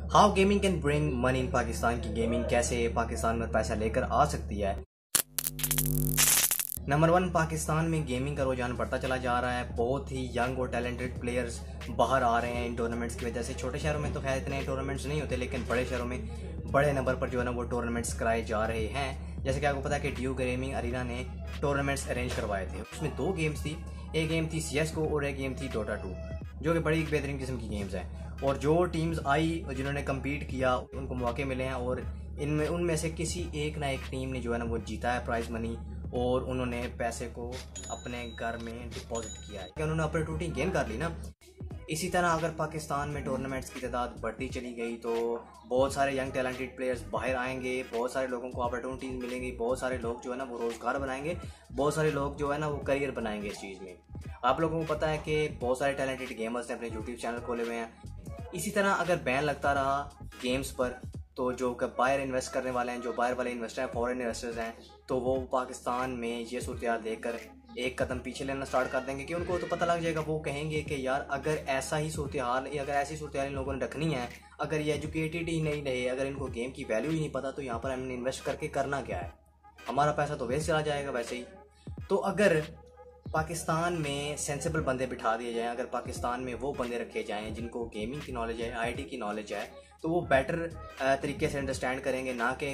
How gaming can bring money in Pakistan की gaming कैसे पाकिस्तान में पैसा लेकर आ सकती है। नंबर 1, पाकिस्तान में गेमिंग का रुझान बढ़ता चला जा रहा है। बहुत ही यंग और टैलेंटेड प्लेयर्स बाहर आ रहे हैं इन टूर्नामेंट्स की वजह से। छोटे शहरों में तो खैर इतने टूर्नामेंट्स नहीं होते, लेकिन बड़े शहरों में बड़े नंबर पर जो है ना वो टूर्नामेंट्स कराए जा रहे हैं। जैसे कि आपको पता है कि ड्यू गेमिंग अरीना ने टूर्नामेंट्स अरेंज करवाए थे। उसमें 2 गेम्स थी, एक गेम थी CSGO और एक गेम थी Dota 2, जो कि बड़ी बेहतरीन किस्म की गेम्स हैं। और जो टीम्स आई जिन्होंने कम्पीट किया उनको मौके मिले हैं, और इनमें उनमें से किसी एक ना एक टीम ने जो है ना वो जीता है प्राइज़ मनी, और उन्होंने पैसे को अपने घर में डिपॉजिट किया है, उन्होंने अपॉर्चुनिटी गेन कर ली ना। इसी तरह अगर पाकिस्तान में टूर्नामेंट्स की तादाद बढ़ती चली गई तो बहुत सारे यंग टैलेंटेड प्लेयर्स बाहर आएंगे, बहुत सारे लोगों को अपॉर्चुनिटीज़ मिलेंगी, बहुत सारे लोग जो है ना वो रोज़गार बनाएंगे, बहुत सारे लोग जो है ना वो करियर बनाएंगे इस चीज़ में। आप लोगों को पता है कि बहुत सारे टैलेंटेड गेमर्स ने अपने यूट्यूब चैनल खोले हुए हैं। इसी तरह अगर बैन लगता रहा गेम्स पर तो जो बाहर इन्वेस्ट करने वाले हैं, जो बाहर वाले इन्वेस्टर हैं, फॉरेन इन्वेस्टर्स हैं, तो वो पाकिस्तान में ये सूरत देखकर एक कदम पीछे लेना स्टार्ट कर देंगे कि उनको तो पता लग जाएगा। वो कहेंगे कि यार अगर ऐसा ही सूरत हाल, अगर ऐसी सूरत हाल इन लोगों ने रखनी है, अगर ये एजुकेटेड ही नहीं रहे, अगर इनको गेम की वैल्यू ही नहीं पता, तो यहाँ पर हमने इन्वेस्ट करके करना क्या है, हमारा पैसा तो वेस्ट चला जाएगा वैसे ही। तो अगर पाकिस्तान में सेंसिबल बंदे बिठा दिए जाएँ, अगर पाकिस्तान में वो बंदे रखे जाएँ जिनको गेमिंग की नॉलेज है, IT की नॉलेज है, तो वो बेटर तरीके से अंडरस्टैंड करेंगे, ना कि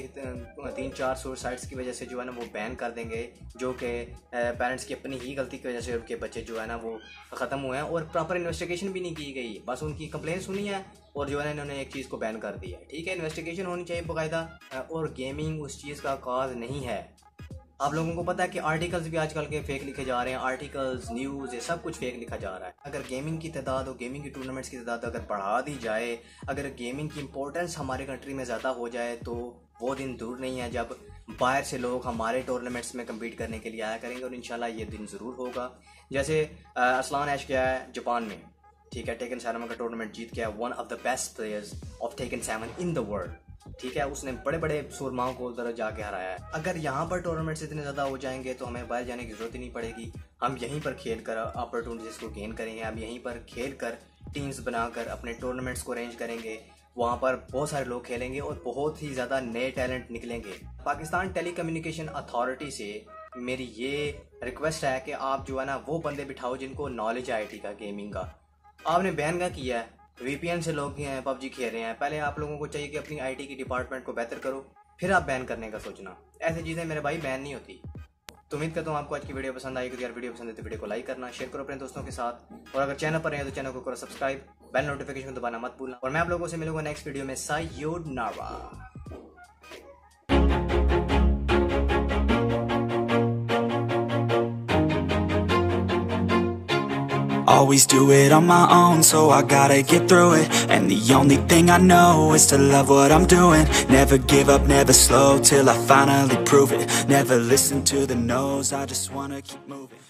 3-4 सुसाइड्स की वजह से जो है ना वो बैन कर देंगे, जो कि पेरेंट्स की अपनी ही गलती की वजह से उनके बच्चे जो है ना वो ख़त्म हुए हैं और प्रॉपर इन्वेस्टिगेशन भी नहीं की गई, बस उनकी कंप्लेंट सुनी है और जो है ना इन्होंने एक चीज़ को बैन कर दिया है। ठीक है, इन्वेस्टिगेशन होनी चाहिए बाकायदा, और गेमिंग उस चीज़ का काज नहीं है। आप लोगों को पता है कि आर्टिकल्स भी आजकल के फेक लिखे जा रहे हैं, आर्टिकल्स, न्यूज़, ये सब कुछ फेक लिखा जा रहा है। अगर गेमिंग की तादाद और गेमिंग की टूर्नामेंट्स की तादाद अगर बढ़ा दी जाए, अगर गेमिंग की इंपॉर्टेंस हमारे कंट्री में ज़्यादा हो जाए, तो वो दिन दूर नहीं है जब बाहर से लोग हमारे टूर्नामेंट्स में कम्पीट करने के लिए आया करेंगे, और इंशाल्लाह ये दिन ज़रूर होगा। जैसे असलान ऐश गया है जापान में, ठीक है, टेकन 7 का टूर्नामेंट जीत गया, one of the best players of Tekken 7 in the world. ठीक है, उसने बड़े बड़े सूरमाओं को उधर जाके हराया है। अगर यहाँ पर टूर्नामेंट्स इतने ज़्यादा हो जाएंगे तो हमें बाहर जाने की ज़रूरत ही नहीं पड़ेगी, हम यहीं पर खेल कर अपॉर्चुनिटीज़ को गेन करेंगे, हम यहीं पर खेल कर टीम्स बनाकर अपने टूर्नामेंट्स को अरेंज करेंगे, वहाँ पर बहुत सारे लोग खेलेंगे और बहुत ही ज़्यादा नए टैलेंट निकलेंगे। पाकिस्तान टेलीकम्युनिकेशन अथॉरिटी से मेरी ये रिक्वेस्ट है कि आप जो है ना वो बंदे बिठाओ जिनको नॉलेज है IT का, गेमिंग का। आपने बैन का किया है, VPN से लोग PUBG खेल रहे हैं, पहले आप लोगों को चाहिए कि अपनी IT की डिपार्टमेंट को बेहतर करो, फिर आप बैन करने का सोचना। ऐसी चीज़ें मेरे भाई बैन नहीं होती। तो उम्मीद करता हूँ आपको आज की वीडियो पसंद आई। यार वीडियो पसंद है तो वीडियो को लाइक करना, शेयर करो अपने दोस्तों के साथ, और अगर चैनल पर हैं तो चैनल को करो सब्सक्राइब, बेल नोटिफिकेशन दबाना मत भूलना। और मैं आप लोगों से मिलूंगा नेक्स्ट वीडियो में। Sayonara. Always do it on my own, so I gotta get through it. And the only thing I know is to love what I'm doing. Never give up, never slow, till I finally prove it. Never listen to the no's, I just wanna keep moving.